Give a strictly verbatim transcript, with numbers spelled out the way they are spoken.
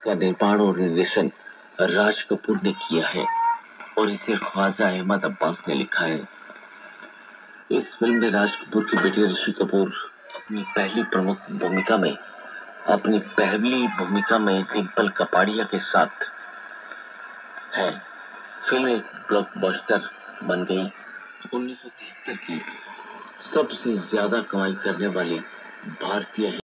का निर्माण और निर्देशन राज कपूर ने किया है और इसे ख्वाजा अहमद अब्बास ने लिखा है। इस फिल्म में राज कपूर की बेटी ऋषि कपूर अपनी पहली प्रमुख भूमिका में अपनी पहली भूमिका में डिम्पल कपाड़िया के साथ है। फिल्म एक ब्लॉकबस्टर बन गई। उन्नीस सौ तिहत्तर की सबसे ज्यादा कमाई करने वाली भारतीय